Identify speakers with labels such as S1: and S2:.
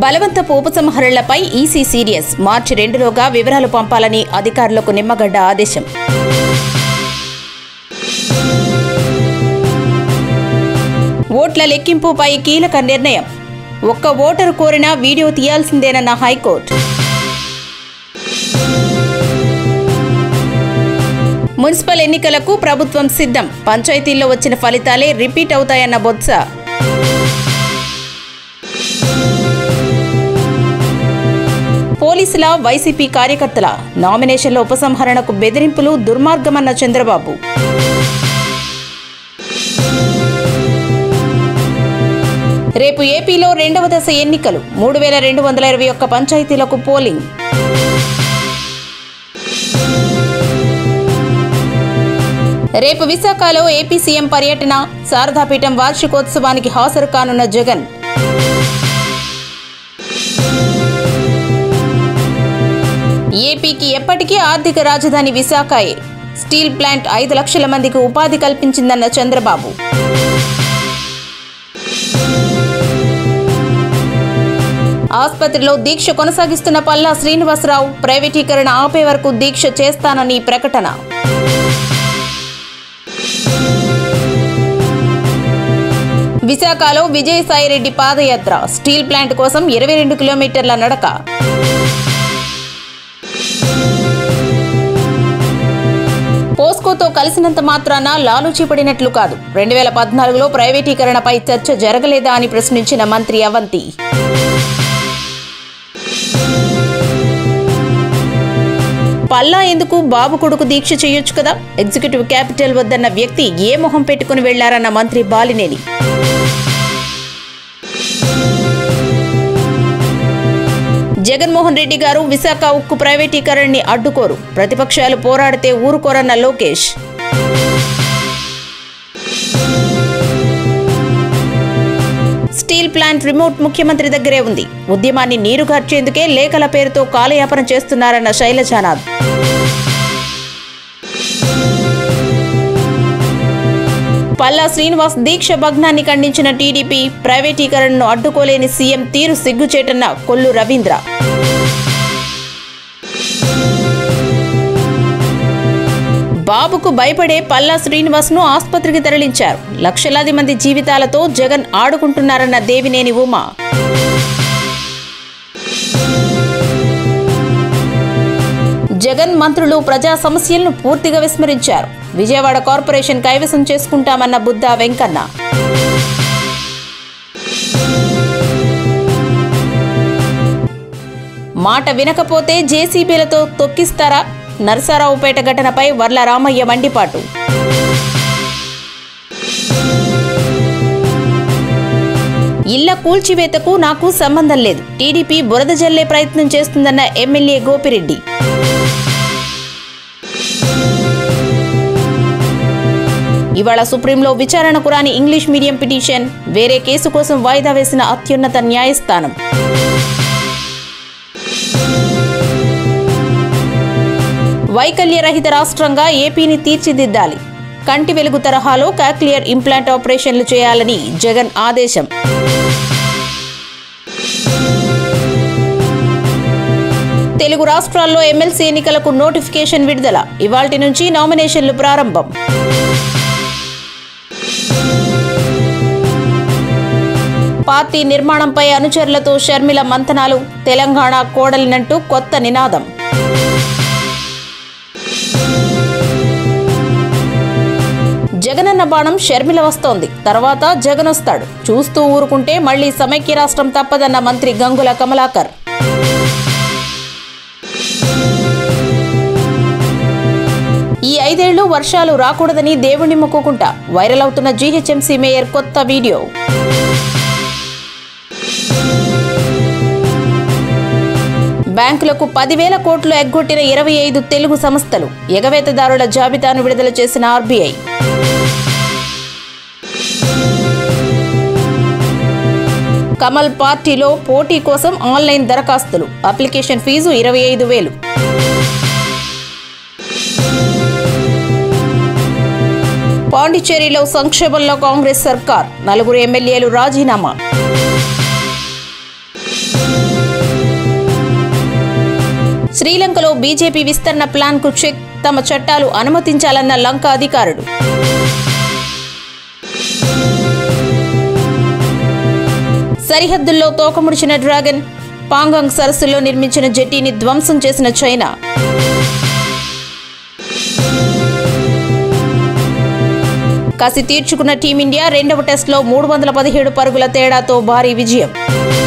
S1: బలవంతపు ఉపసంహరణలపై EC serious. మార్చి 2లోగా వివరాలు పంపాలని అధికారులకు నిమ్మగడ్డ ఆదేశం. ఓట్ల లెక్కింపుపై కీలక నిర్ణయం. ఒక్క ఓటరు కోరినా వీడియో తీయాల్సిందేనన్న హైకోర్టు. మున్సిపల్ ఎన్నికలకు ప్రభుత్వం సిద్ధం. పంచాయతీల్లో వచ్చిన ఫలితాలే రిపీట్ అవుతాయన్న బొత్స. పోలీసుల, వైసీపీ కార్యకర్తల నామినేషన్ల ఉపసంహరణకు బెదిరింపులు దుర్మార్గమన్న చంద్రబాబు. రేపు ఏపీలో 2వ దశ ఎన్నికలు. 3221 పంచాయతీలకు పోలింగ్. రేపు విశాఖలో ఏపీ సీఎం పర్యటన. శారదాపీఠం వార్షికోత్సవానికి హాజరు కానున్న జగన్. ఏపీకి ఎప్పటికీ ఆర్థిక రాజధాని విశాఖయే. స్టీల్ ప్లాంట్ 5 లక్షల మందికి ఉపాధి కల్పించిందన్న చంద్రబాబు. ఆసుపత్రిలో దీక్ష కొనసాగిస్తున్న పల్లా శ్రీనివాసరావు. ప్రైవేటీకరణ ఆపే వరకు దీక్ష చేస్తానని ప్రకటన. విశాఖలో విజయసాయిరెడ్డి పాదయాత్ర. స్టీల్ ప్లాంట్ కోసం 22 కిలోమీటర్ల నడక. పోస్కోతో కలిసినంత మాత్రాన లాలూచి పడినట్లు కాదు. 2014లో ప్రైవేటీకరణపై చర్చ జరగలేదా అని ప్రశ్నించిన మంత్రి అవంతి. పల్లా ఎందుకు బాబు కొడుకు దీక్ష చేయొచ్చు కదా. ఎగ్జిక్యూటివ్ క్యాపిటల్ వద్దన్న వ్యక్తి ఏ మొహం పెట్టుకుని వెళ్లారన్న మంత్రి బాలినేని. జగన్మోహన్ రెడ్డి గారు విశాఖ ఉక్కు ప్రైవేటీకరణని అడ్డుకోరు. ప్రతిపక్షాలు పోరాడితే ఊరుకోరన్న లోకేష్. స్టీల్ ప్లాంట్ రిమోట్ ముఖ్యమంత్రి దగ్గరే ఉంది. ఉద్యమాన్ని నీరుగార్చేందుకే లేఖల పేరుతో కాలయాపన చేస్తున్నారన్న శైలజానాథ్. పల్లా శ్రీనివాస్ దీక్ష భగ్నాన్ని ఖండించిన టీడీపీ. ప్రైవేటీకరణను అడ్డుకోలేని సీఎం తీరు సిగ్గుచేటన్న కొల్లు రవీంద్ర. బాబుకు భయపడే పల్లా శ్రీనివాస్ ను ఆసుపత్రికి తరలించారు. లక్షలాది మంది జీవితాలతో జగన్ ఆడుకుంటున్నారన్న దేవినేని ఉమా. జగన్ మంత్రులు ప్రజా సమస్యలను పూర్తిగా విస్మరించారు. విజయవాడ కార్పొరేషన్ కైవసం చేసుకుంటామన్న బుద్ధా వెంకన్న. మాట వినకపోతే జేసీబీలతో తొక్కిస్తారా. నరసరావుపేట ఘటనపై వర్ల రామయ్య మండిపాటు. ఇళ్ల కూల్చివేతకు నాకు సంబంధం లేదు. టీడీపీ బురద జల్లే ప్రయత్నం చేస్తుందన్న ఎమ్మెల్యే గోపిరెడ్డి. ఇవాళ సుప్రీంలో విచారణకు రాని ఇంగ్లీష్ మీడియం పిటిషన్. వేరే కేసు కోసం వాయిదా వేసిన అత్యున్నత న్యాయస్థానం. వైకల్య రహిత రాష్ట్రంగా ఏపీని తీర్చిదిద్దాలి. కంటి వెలుగు తరహాలో కాక్లియర్ ఇంప్లాంట్ ఆపరేషన్లు చేయాలని జగన్ ఆదేశం. తెలుగు రాష్ట్రాల్లో ఎమ్మెల్సీ ఎన్నికలకు నోటిఫికేషన్ విడుదల. ఇవాల్టి నుంచి నామినేషన్లు ప్రారంభం. పార్టీ నిర్మాణంపై అనుచరులతో షర్మిల మంతనాలు. తెలంగాణ కోడలినంటూ కొత్త నినాదం. జగనన్న బాణం షర్మిల వస్తోంది. తర్వాత జగన్ వస్తాడు. చూస్తూ ఊరుకుంటే మళ్లీ సమైక్య రాష్ట్రం తప్పదన్న మంత్రి గంగుల కమలాకర్. ఈ 5 ఏళ్లు వర్షాలు రాకూడదని దేవుణ్ణి మొక్కుకుంటా. వైరల్ అవుతున్న జీహెచ్ఎంసీ మేయర్ కొత్త వీడియో. బ్యాంకులకు 10,000 కోట్లు ఎగ్గొట్టిన 25 తెలుగు సంస్థలు. ఎగవేతదారుల జాబితాను విడుదల చేసిన ఆర్బీఐ. కమల్ పార్టీలో పోటీ కోసం ఆన్లైన్ దరఖాస్తులు. Application fee 25,000. పాండిచ్చేరిలో సంక్షేమంలో కాంగ్రెస్ సర్కార్. 4 ఎమ్మెల్యేలు రాజీనామా. శ్రీలంకలో బీజేపీ విస్తరణ ప్లాన్కు చెక్, తమ చట్టాలు అనుమతించాలన్న లంక అధికారులు. సరిహద్దుల్లో తోకముడిచిన డ్రాగన్, పాంగాంగ్ సరస్సులో నిర్మించిన జెట్టీని ధ్వంసం చేసిన చైనా. కసి తీర్చుకున్న టీమిండియా రెండవ టెస్టులో 317 పరుగుల తేడాతో భారీ విజయం.